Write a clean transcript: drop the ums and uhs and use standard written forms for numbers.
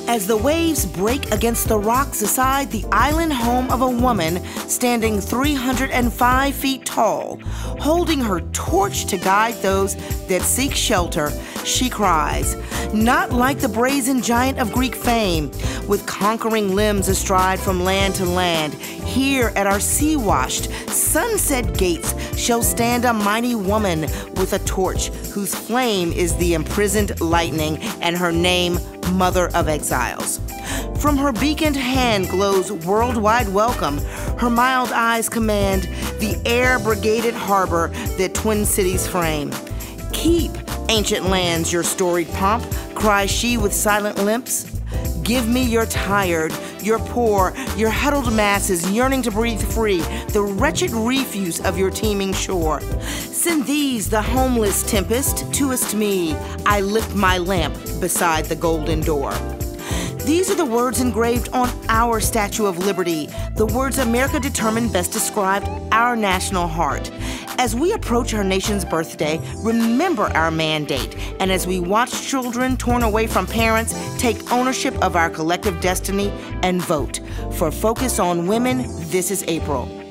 As the waves break against the rocks aside the island home of a woman standing 305 feet tall, holding her torch to guide those that seek shelter, she cries, not like the brazen giant of Greek fame, with conquering limbs astride from land to land. Here at our sea-washed, sunset gates shall stand a mighty woman with a torch whose flame is the imprisoned lightning, and her name Mother of Exiles. From her beaconed hand glows worldwide welcome. Her mild eyes command the air-brigaded harbor that Twin Cities frame. Keep, ancient lands, your storied pomp, cries she with silent lips. Give me your tired, your poor, your huddled masses yearning to breathe free, the wretched refuse of your teeming shore. Send these, the homeless tempest, to'st me. I lift my lamp beside the golden door. These are the words engraved on our Statue of Liberty, the words America determined best described our national heart. As we approach our nation's birthday, remember our mandate, and as we watch children torn away from parents, take ownership of our collective destiny and vote. For Focus on Women, this is April.